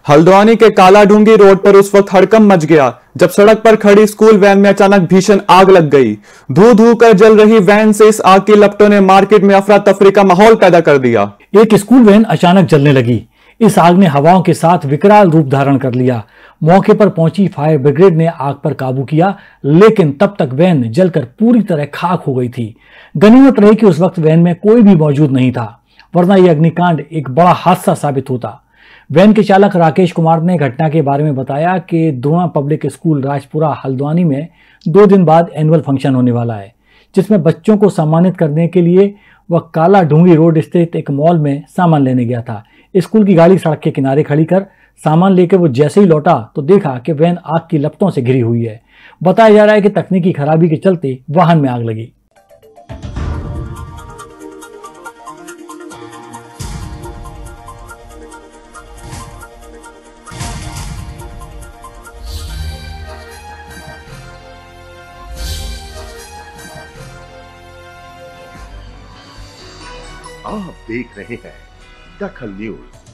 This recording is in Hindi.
हल्द्वानी के कालाढूंगी रोड पर उस वक्त हड़कंप मच गया जब सड़क पर खड़ी स्कूल वैन में अचानक भीषण आग लग गई। धू धू कर जल रही वैन से इस आग की लपटों ने मार्केट में अफरा तफरी का माहौल पैदा कर दिया। एक स्कूल वैन अचानक जलने लगी। इस आग ने हवाओं के साथ विकराल रूप धारण कर लिया। मौके पर पहुंची फायर ब्रिगेड ने आग पर काबू किया, लेकिन तब तक वैन जलकर पूरी तरह खाक हो गई थी। गनीमत रही कि उस वक्त वैन में कोई भी मौजूद नहीं था, वरना यह अग्निकांड एक बड़ा हादसा साबित होता। वैन के चालक राकेश कुमार ने घटना के बारे में बताया कि द्रोणा पब्लिक स्कूल राजपुरा हल्द्वानी में 2 दिन बाद एनुअल फंक्शन होने वाला है, जिसमें बच्चों को सम्मानित करने के लिए वह कालाढूंगी रोड स्थित एक मॉल में सामान लेने गया था। स्कूल की गाड़ी सड़क के किनारे खड़ी कर सामान लेकर वो जैसे ही लौटा तो देखा कि वैन आग की लपटों से घिरी हुई है। बताया जा रहा है कि तकनीकी खराबी के चलते वाहन में आग लगी। आप देख रहे हैं दखल न्यूज।